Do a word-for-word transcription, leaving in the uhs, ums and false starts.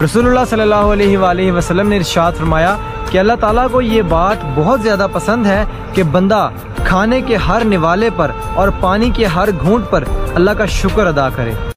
रसूलुल्लाह सल्लल्लाहु अलैहि वसल्लम ने इरशाद फरमाया कि अल्लाह ताला को ये बात बहुत ज़्यादा पसंद है कि बंदा खाने के हर निवाले पर और पानी के हर घूंट पर अल्लाह का शुक्र अदा करे।